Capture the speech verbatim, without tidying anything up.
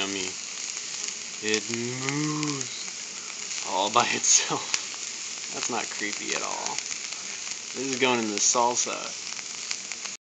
yummy. It moves all by itself. That's not creepy at all. This is going in the salsa.